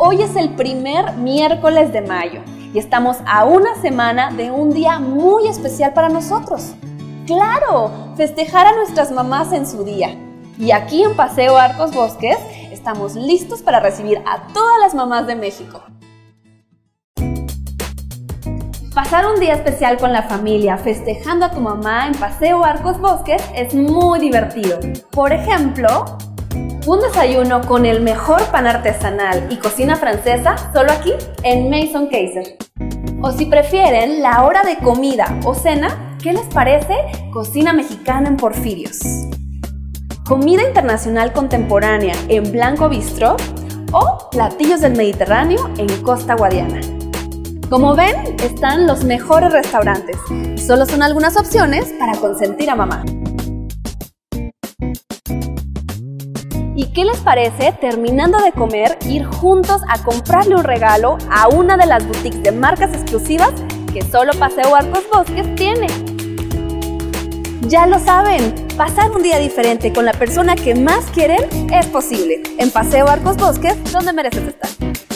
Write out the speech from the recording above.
Hoy es el primer miércoles de mayo y estamos a una semana de un día muy especial para nosotros. ¡Claro! Festejar a nuestras mamás en su día. Y aquí en Paseo Arcos Bosques estamos listos para recibir a todas las mamás de México. Pasar un día especial con la familia festejando a tu mamá en Paseo Arcos Bosques es muy divertido. Por ejemplo, un desayuno con el mejor pan artesanal y cocina francesa solo aquí en Maison Kayser. O si prefieren la hora de comida o cena, ¿qué les parece cocina mexicana en Porfirios? Comida internacional contemporánea en Blanco Bistro o platillos del Mediterráneo en Costa Guadiana. Como ven, están los mejores restaurantes y solo son algunas opciones para consentir a mamá. ¿Y qué les parece, terminando de comer, ir juntos a comprarle un regalo a una de las boutiques de marcas exclusivas que solo Paseo Arcos Bosques tiene? Ya lo saben, pasar un día diferente con la persona que más quieren es posible en Paseo Arcos Bosques, donde mereces estar.